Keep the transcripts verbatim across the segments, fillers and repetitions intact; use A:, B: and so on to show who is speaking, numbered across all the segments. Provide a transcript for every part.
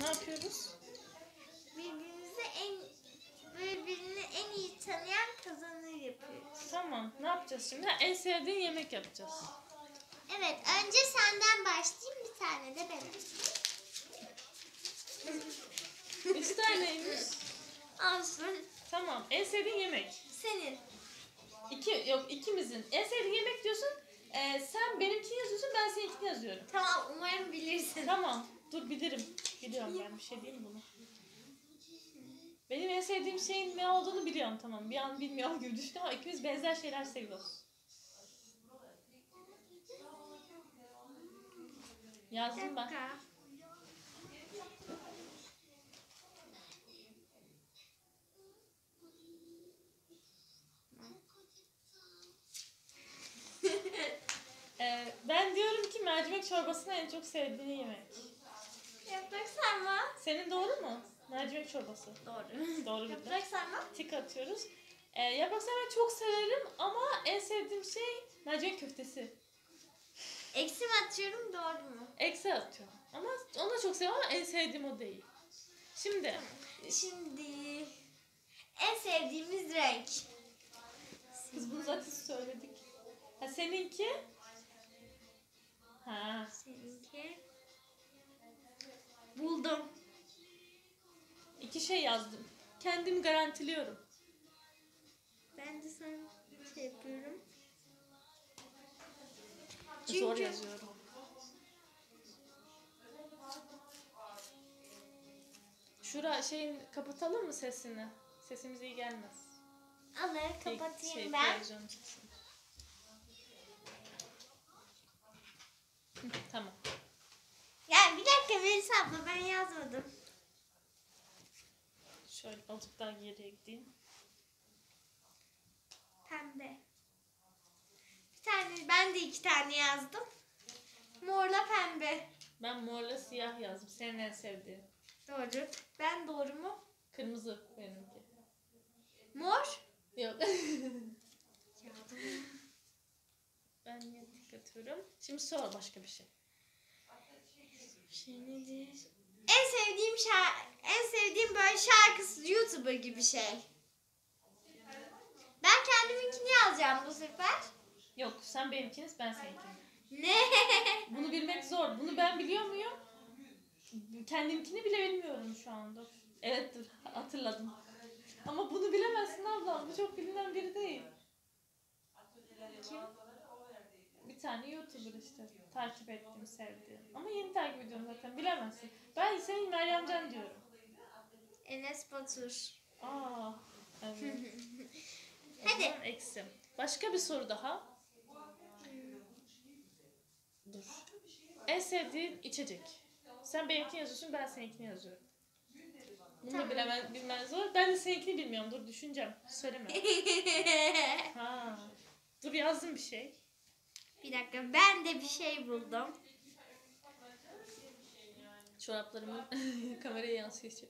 A: yapıyoruz?
B: Birbirimizi en birbirini en iyi tanıyan kazanır yapıyoruz.
A: Tamam. Ne yapacağız şimdi? Ha, en sevdiğin yemek yapacağız.
B: Evet, önce senden başlayayım, bir tane de ben açayım.
A: Üç taneymiş.
B: Olsun.
A: Tamam. En sevdiğin yemek.
B: Senin.
A: İki, yok ikimizin. En sevdiğin yemek diyorsun. Ee, sen benimkini yazıyorsun, ben seninkini yazıyorum.
B: Tamam, umarım bilirsin.
A: Tamam. Dur bilirim. Biliyorum ben bir şey diyeyim bunu. Benim en sevdiğim şeyin ne olduğunu biliyorum, tamam. Bir an bilmiyorum gibi düşündüm ama ikimiz benzer şeyler seviyoruz. Yazdım ben.
B: Dakika.
A: Ee, ben diyorum ki mercimek çorbasını en çok sevdiğin yemek.
B: Yaprak sarma.
A: Senin doğru mu? Mercimek çorbası.
B: Doğru.
A: Doğru bildin.
B: Yaprak sarma.
A: Tik atıyoruz. Ee, yaprak sarmayı çok severim ama en sevdiğim şey mercimek köftesi.
B: Eksi mi atıyorum, doğru mu?
A: Eksi atıyorum. Ama onu da çok seviyorum ama en sevdiğim o değil. Şimdi.
B: Şimdi en sevdiğimiz renk.
A: Kız bunu zaten söyledik. Ha, seninki? Ha.
B: Seninki. Buldum.
A: İki şey yazdım. Kendimi garantiliyorum.
B: Ben de sana şey yapıyorum.
A: Zor
B: Çünkü-
A: yazıyorum. Şura şeyin kapatalım mı sesini? Sesimiz iyi gelmez.
B: Alır,
A: İlk
B: kapatayım
A: şey,
B: ben.
A: televizyon çıksın. Hı, tamam.
B: Ya bir dakika Melisa abla, ben yazmadım.
A: Şöyle azıcık daha geriye gideyim.
B: Pembe. Bir tane, ben de iki tane yazdım. Morla pembe.
A: Ben morla siyah yazdım. Senin en sevdiğin.
B: Doğru. Ben doğru mu?
A: Kırmızı benimki.
B: Mor.
A: Yok. Ben niye tik atıyorum? Şimdi sor başka bir şey.
B: Şey nedir? En sevdiğim şarkı, en sevdiğim böyle şarkısı YouTuber gibi şey. Ben kendiminkini yazacağım bu sefer.
A: Yok, sen benimkiniz, ben seninkini.
B: Ne?
A: Bunu bilmek zor. Bunu ben biliyor muyum? Kendimkini bile bilmiyorum şu anda. Evet, dur hatırladım. Ama bunu bilemezsin ablam. Bu çok bilinen biri değil.
B: Kim?
A: Bir tane YouTuber işte. Takip ettiğim, sevdiğim. Ama yeni takip ediyorum zaten. Bilemezsin. Ben senin Meryemcan diyorum.
B: Enes Batur.
A: Aa, evet.
B: Hadi.
A: O zaman eksi. Başka bir soru daha. Dur. En sevdiğin içecek. Sen benimkini yazıyorsun, ben seninkini yazıyorum. Bunu da
B: Tamam.
A: bilemen, bilmen zor. Ben de seninkini bilmiyorum. Dur düşüneceğim. Söyleme. Ha. Dur yazdım bir şey.
B: Bir dakika, ben de bir şey buldum.
A: Çoraplarımı kameraya yansıyacak.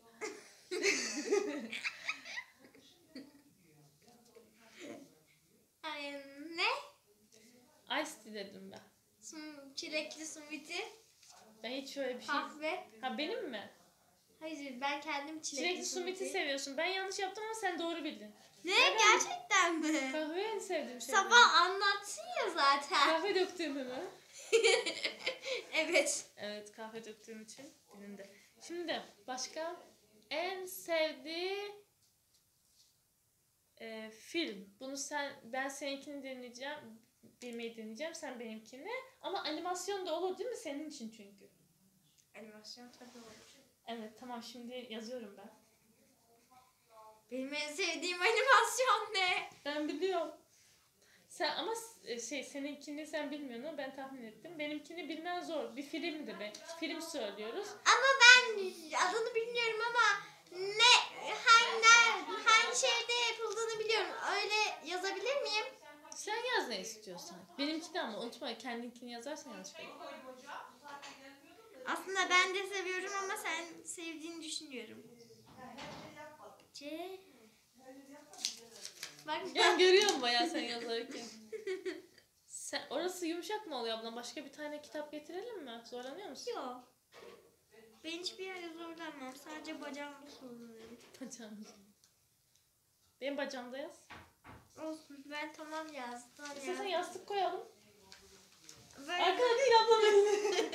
B: Ay, ne?
A: Ice tea dedim ben.
B: Sum, çilekli smoothie.
A: Ben hiç şöyle bir şey...
B: Kahve.
A: Ha benim mi?
B: Hayır, ben kendim çilekli,
A: Çilekli smoothie seviyorsun. Ben yanlış yaptım ama sen doğru bildin.
B: Ne? Gerçekten mi?
A: Kahve en sevdiğim şey.
B: Sabah anlatsın ya zaten.
A: Kahve döktüğümü mü?
B: Evet.
A: Evet, kahve döktüğüm için dilinde. Şimdi başka en sevdiği e, film. Bunu sen, ben seninkini deneyeceğim, bilmeyi deneyeceğim, sen benimkini. Ama animasyon da olur değil mi senin için çünkü?
B: Animasyon tabii olur.
A: Evet, tamam şimdi yazıyorum ben.
B: Benim en sevdiğim animasyon ne?
A: Ben biliyorum. Sen ama e, şey seninkini sen bilmiyorsun ama ben tahmin ettim. Benimkini bilmen zor. Bir filmdi be. Film söylüyoruz.
B: Ama ben adını bilmiyorum ama ne hangi ner- hangi şehirde yapıldığını biliyorum. Öyle yazabilir miyim?
A: Sen yaz ne istiyorsan. Benimkini ama unutma kendinkini yazarsan yanlış olur.
B: Aslında ben de seviyorum ama sen sevdiğini düşünüyorum. C. Bak
A: Ben görüyorum bayağı sen yazarken. Sen, orası yumuşak mı oluyor ablam? Başka bir tane kitap getirelim mi? Zorlanıyor musun?
B: yok. Ben hiçbir yerde zorlanmam. Sadece bacağımda sorunlarım.
A: Bacağım. Benim bacağımda yaz.
B: Olsun. Ben tamam yazdım.
A: İstersen yastık koyalım.
B: Böyle...
A: Arkana değil ablam.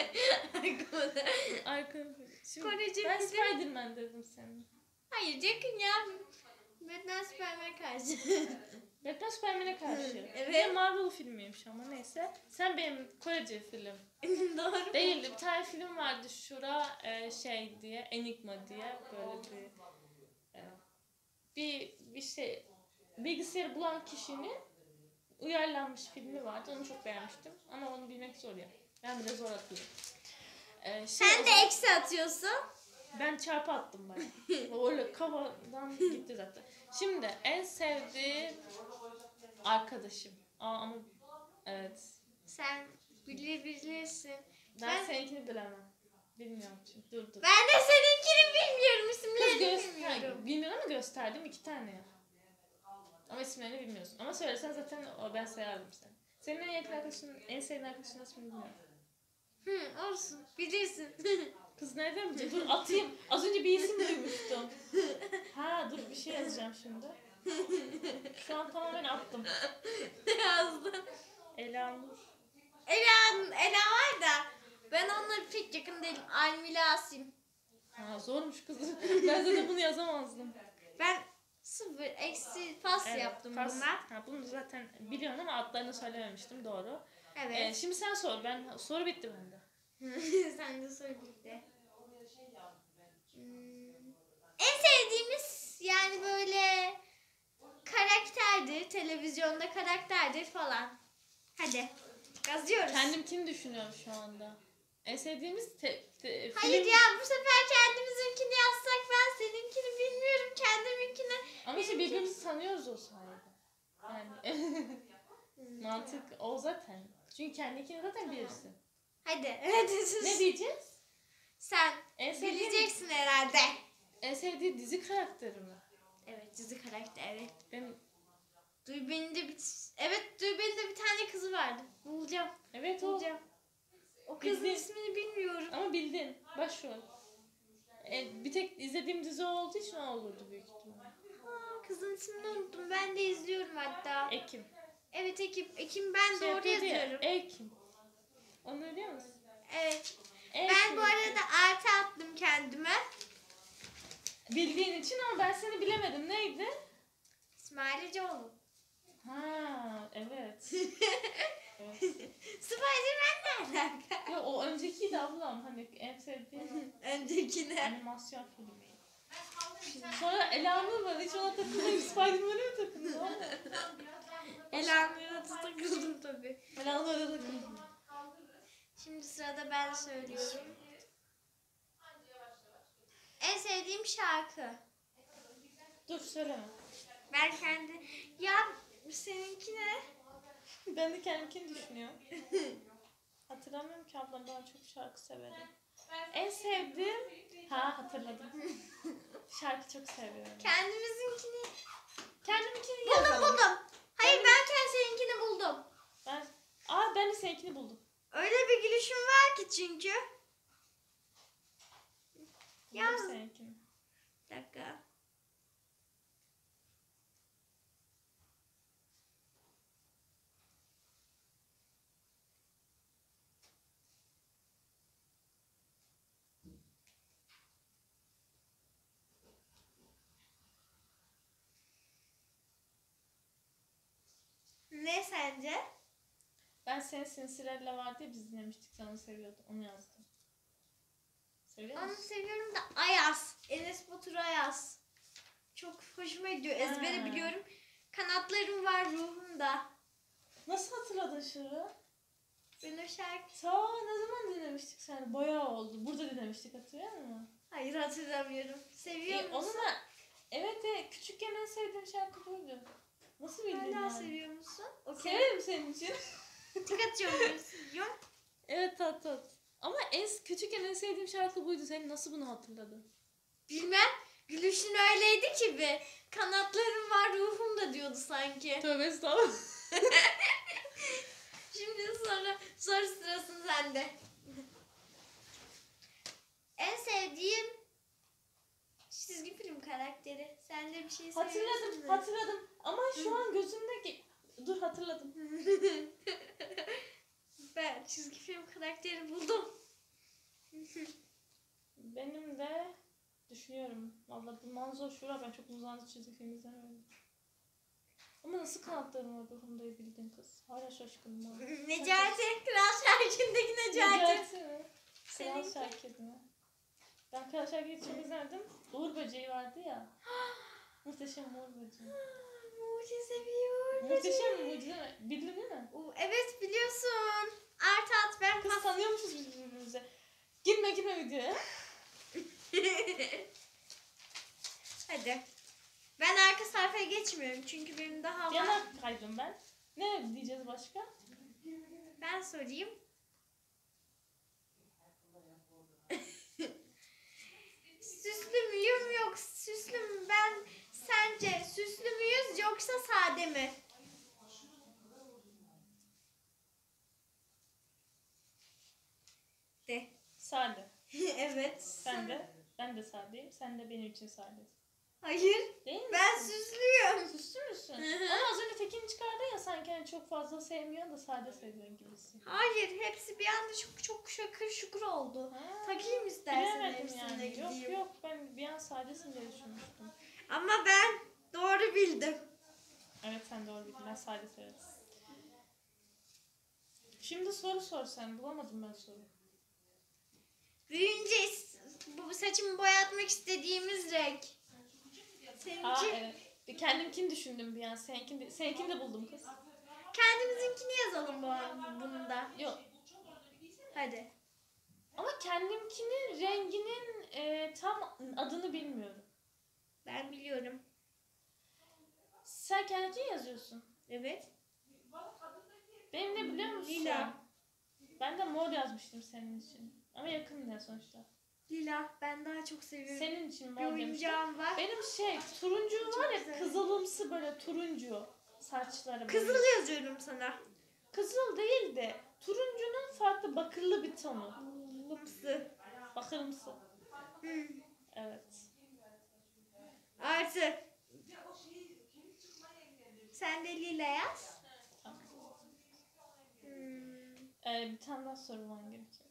A: Arkana. Şimdi
B: Korece
A: ben
B: bir de-
A: Spiderman dedim senin.
B: Hayır yakın ya. Batman Superman karşı.
A: Batman Superman'e karşı.
B: Evet.
A: Bir Marvel filmiymiş ama neyse. Sen benim Korece film.
B: Doğru.
A: Değildi. Bir tane film vardı şura e, şey diye, Enigma diye böyle bir e, bir bir şey bilgisayarı bulan kişinin uyarlanmış filmi vardı. Onu çok beğenmiştim. Ama onu bilmek zor ya. Ben bile zor atıyorum. E, şey,
B: Sen de eksi atıyorsun.
A: ben çarpı attım bayağı. Öyle kafadan gitti zaten. Şimdi en sevdiğim arkadaşım. Aa, ama evet.
B: Sen bilebilirsin.
A: Ben,
B: Ben-
A: seninkini bilemem. Bilmiyorum çünkü. Dur dur.
B: Ben de seninkini bilmiyorum.
A: Kız
B: İsimlerini
A: göster.
B: bilmiyorum.
A: Bilmiyorum ama gösterdim iki tane. Ama isimlerini bilmiyorsun. Ama söylesen zaten o ben sayardım seni. Senin en yakın arkadaşın, en sevdiğin arkadaşın ismini bilmiyorum.
B: Hı, olsun. Bilirsin.
A: Kız nereden bilecek? Dur atayım. Az önce bir isim duymuştum. Ha dur bir şey yazacağım şimdi. Şu an tamamen attım.
B: Ne yazdın?
A: Ela Nur.
B: Ela, Ela var da ben onunla pek yakın değilim. Almila Asim.
A: Ha zormuş kız. Ben zaten bunu yazamazdım.
B: Ben sıfır eksi pas
A: Evet,
B: yaptım
A: pas-
B: buna.
A: Ha, bunu zaten biliyorsun ama adlarını söylememiştim doğru. Ee,
B: Evet.
A: şimdi sen sor. Ben soru bitti bende.
B: Sen de söyle birlikte. Hmm. En sevdiğimiz yani böyle karakterdir. Televizyonda karakterdir falan. Hadi. Yazıyoruz.
A: Kendimkini düşünüyorum şu anda. En sevdiğimiz te, te,
B: Hayır
A: film.
B: ya bu sefer kendimizinkini yazsak ben seninkini bilmiyorum kendiminkini.
A: Ama işte
B: benimki-
A: birbirimizi tanıyoruz o sayede. Yani mantık o zaten. Çünkü kendikini zaten bilirsin.
B: Hadi. Hadi sus.
A: Ne diyeceğiz?
B: Sen
A: En sevdiğin,
B: bileceksin herhalde.
A: en sevdiği dizi karakteri mi?
B: Evet dizi karakter evet.
A: Ben
B: Duyben'in de bir evet Duyben'in de bir tane kızı vardı. Bulacağım.
A: evet o.
B: Bulacağım. O kızın
A: Bildin.
B: ismini bilmiyorum.
A: Ama bildin. Başrol. E, bir tek izlediğim dizi olduğu için o olurdu büyük ihtimalle.
B: Aa, kızın ismini unuttum. Ben de izliyorum hatta.
A: Ekim.
B: Evet Ekim. Ekim ben
A: Şey
B: doğru
A: yapıyordu ya,
B: yazıyorum.
A: Ekim. Onu biliyor musun?
B: Evet.
A: Ekim.
B: Ben bu arada artı attım kendime.
A: Bildiğin için ama ben seni bilemedim. Neydi?
B: İsmail Eceoğlu.
A: Ha, evet. evet.
B: Spiderman nereden?
A: Ya o öncekiydi ablam. Hani en sevdiğim
B: Öncekine.
A: animasyon filmi. Sonra Elanur var. Hiç ona takılmayıp Spider-Man'e mi takıldı?
B: Elanur'a takıldım tabii.
A: Elanur'a takıldı.
B: Şimdi sırada ben söylüyorum. En sevdiğim şarkı.
A: Dur söyleme.
B: Ben kendi... Ya seninki ne?
A: Ben de kendimkini düşünüyorum. Hatırlamıyorum ki ablam. Ben çok şarkı severim. En sevdiğim... Ha hatırladım. Şarkı çok seviyorum.
B: Kendimizinkini...
A: Kendiminkini
B: Buldum
A: yazalım.
B: buldum. Hayır ben kendi seninkini buldum.
A: Ben... Aa ben de seninkini buldum.
B: Öyle bir gülüşüm var ki çünkü.
A: Buldum
B: Yaz.
A: seninkini.
B: Bir dakika. Ne sence?
A: Ben senin Cinderella vardı ya biz dinlemiştik. Sen onu seviyordun. Onu yazdım. Seviyor
B: Onu
A: musun?
B: seviyorum da Ayaz. Enes Batur Ayaz. Çok hoşuma gidiyor. Ezbere
A: Ha.
B: biliyorum. Kanatlarım var ruhumda.
A: Nasıl hatırladın şunu?
B: Ben o şarkı...
A: Ta ne zaman dinlemiştik sen? Bayağı oldu. Burada dinlemiştik hatırlıyor musun?
B: Hayır hatırlamıyorum. Seviyor
A: E,
B: musun?
A: onunla evet e, küçükken en sevdiğim şarkı buydu. Nasıl bildin
B: Hala
A: yani?
B: seviyor musun? Okey.
A: Severim senin için.
B: Tık atıyorum. Seviyorum.
A: Evet tat tat. Ama en küçükken en sevdiğim şarkı buydu. Sen nasıl bunu hatırladın?
B: Bilmem. Gülüşün öyleydi ki be. Kanatlarım var ruhumda diyordu sanki.
A: Tövbe estağfurullah.
B: Şimdi sonra soru sırasın sende. En bir şey
A: Hatırladım,
B: söylüyorsun.
A: hatırladım. Ama şu an gözümdeki... Dur hatırladım.
B: Ben çizgi film karakteri buldum.
A: Benim de düşünüyorum. Vallahi bu manzara şura, ben çok uzun çizgi film izlemiyorum. Ama nasıl kanatlarım var bu Hunda'yı bildin kız. Hala şaşkınım ha.
B: Necati, Kral Şarkı'ndaki Necati.
A: Necati mi? Kral
B: Senin-
A: Şarkı mi? Ben Kral Şarkı'yı çok izledim. Uğur Böceği vardı ya. Muhteşem Uğur Böceği.
B: Mucizevi Uğur
A: Muhteşem
B: Böceği.
A: mucize mi? Bildin değil mi?
B: Oo, evet biliyorsun. Art at ben
A: Kız
B: pas.
A: tanıyormuşuz biz birbirimize. Girme girme videoya.
B: Hadi. Ben arka sayfaya geçmiyorum çünkü benim daha var.
A: Yana kaydım ben. Ne diyeceğiz başka?
B: Ben sorayım. Süslü müyüm yok süslü mü? Ben sence süslü müyüz yoksa sade mi? De.
A: Sade.
B: Evet.
A: Ben de. Ben de sadeyim. Sen de benim için sadesin.
B: Hayır.
A: Değil mi?
B: Ben süslüyüm.
A: Süslü müsün?
B: Hı hı.
A: Ama az önce Tekin çıkardı ya, sanki hani çok fazla sevmiyorsun da sade seviyorsun gibisin.
B: Hayır, hepsi bir anda çok çok şakır şukur oldu.
A: Ha,
B: Takayım istersen
A: bilemedim
B: hepsine
A: yani.
B: gideyim.
A: Yok yok, ben bir an sadesin diye düşünmüştüm.
B: Ama ben doğru bildim.
A: Evet sen doğru bildin. Ben sade severim. Şimdi soru sor sen. Bulamadım ben soru.
B: Büyüyünce is- bu saçımı boyatmak istediğimiz renk. Seninki?
A: Aa evet. Bir kendimkini düşündüm bir an. Seninkini de, seninkini de buldum kız.
B: Kendimizinkini yazalım bu an bunu da.
A: Yok.
B: Hadi.
A: Ama kendimkinin renginin e, tam adını bilmiyorum.
B: Ben biliyorum.
A: Sen kendini yazıyorsun.
B: Evet.
A: Benim ne biliyor musun?
B: Lila.
A: Ben de mor yazmıştım senin için. Ama yakın ya sonuçta.
B: Lila. Ben daha çok seviyorum.
A: Senin için
B: bir
A: mor demiştim.
B: oyuncağım var.
A: Benim şey turuncu
B: Çok
A: var ya,
B: güzel.
A: kızılımsı böyle turuncu saçları.
B: Kızıl
A: böyle.
B: yazıyorum sana.
A: Kızıl değil de turuncunun farklı bakırlı bir tonu.
B: Lımsı.
A: Bakırımsı.
B: Hı.
A: Evet.
B: Artı. Sen de lila yaz.
A: Tamam.
B: Hmm.
A: Ee, bir tane daha sorman gerekiyor.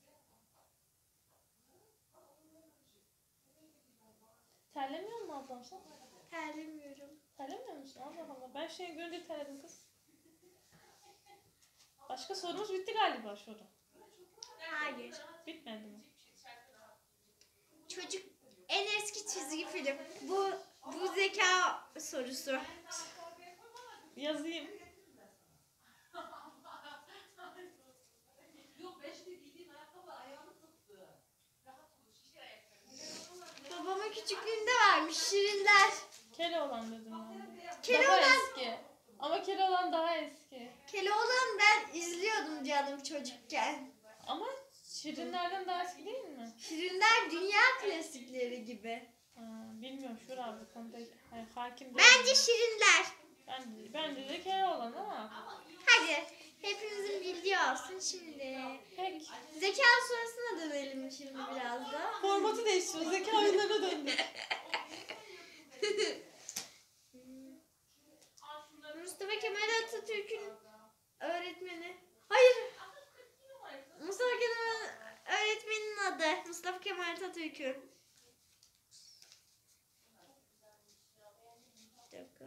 A: Terlemiyor musun ablam sen?
B: Terlemiyorum.
A: Terlemiyor musun? Allah Allah. Ben şeyi görünce terledim kız. Başka sorumuz bitti galiba şu an.
B: Hayır.
A: Bitmedi mi?
B: Çocuk en eski çizgi film. Bu bu zeka sorusu.
A: Yazayım.
B: Babamın küçüklüğünde varmış Şirinler.
A: Keloğlan dedim ben de.
B: Keloğlan.
A: Daha eski. Ama Keloğlan daha eski.
B: Keloğlan ben izliyordum canım çocukken.
A: Ama Şirinlerden daha eski değil mi?
B: Şirinler dünya klasikleri gibi.
A: Ha, bilmiyorum şura bu konuda hani hakim değilim.
B: Bence Şirinler.
A: Bence, bence de Keloğlan ama.
B: Hadi hepimizin bildiği olsun şimdi.
A: Pek.
B: Zeka sorusuna dönelim şimdi biraz da.
A: Formatı değiştiriyor. Zeka oyunlarına döndü.
B: Mustafa Kemal Atatürk'ün öğretmeni. Hayır. Mustafa Kemal öğretmenin adı. Mustafa Kemal Atatürk'ün. Bir dakika.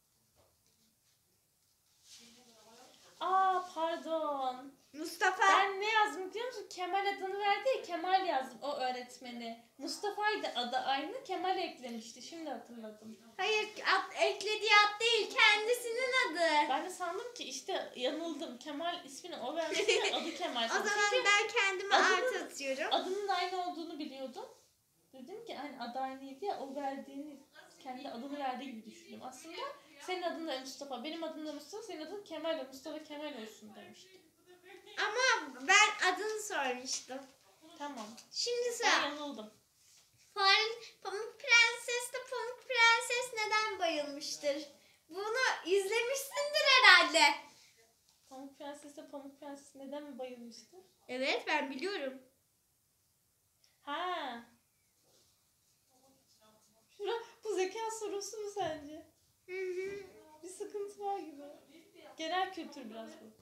A: Aa pardon.
B: Mustafa.
A: Ben ne yazdım biliyor musun? Kemal adını verdi ya, Kemal yazdım o öğretmeni. Mustafa'ydı adı aynı, Kemal eklemişti. Şimdi hatırladım.
B: Hayır ad, eklediği ad değil kendisinin adı.
A: Ben de sandım ki işte yanıldım. Kemal ismini o vermişti ya, adı Kemal.
B: O zaman
A: Çünkü
B: ben kendime
A: adını-
B: artı atıyorum.
A: adının aynı olduğunu biliyordum. Dedim ki hani adı aynıydı ya, o verdiğini, kendi adını verdiği gibi düşündüm. Aslında senin adın da Mustafa, benim adım da Mustafa, senin adın Kemal ve Mustafa Kemal olsun demiştim.
B: Ama ben adını sormuştum.
A: Tamam.
B: Şimdi
A: Ben
B: sıra.
A: yanıldım.
B: Farenin Pamuk Prenses de Pamuk Prenses neden bayılmıştır? Bunu izlemişsindir herhalde.
A: Pamuk Prenses'e Pamuk Prenses neden mi bayılmıştı?
B: Evet ben biliyorum.
A: Ha. Şura, bu zeka sorusu mu sence?
B: Hı hı.
A: Bir sıkıntı var gibi. Genel kültür biraz bu.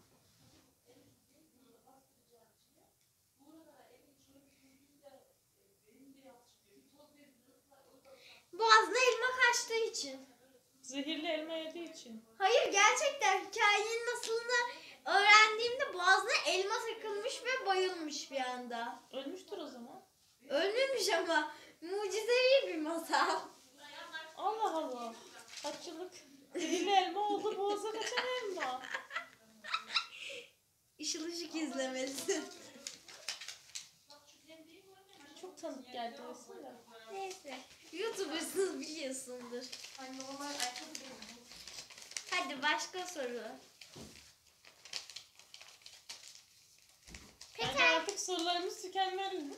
B: Boğazına elma kaçtığı için.
A: Zehirli elma yediği için.
B: Hayır, gerçekten hikayenin nasılını öğrendiğimde boğazına elma takılmış ve bayılmış bir anda.
A: Ölmüştür o zaman.
B: Ölmemiş ama mucizevi bir masal.
A: Allah Allah. Kaç yıllık zehirli elma oldu, boğaza kaçan elma.
B: Işıl ışık izlemesi.
A: Çok tanıdık geldi resim de.
B: Neyse. YouTube'rsınız, biliyorsundur. Hadi başka soru.
A: Bence
B: Peter,
A: artık sorularımız tükenmeli.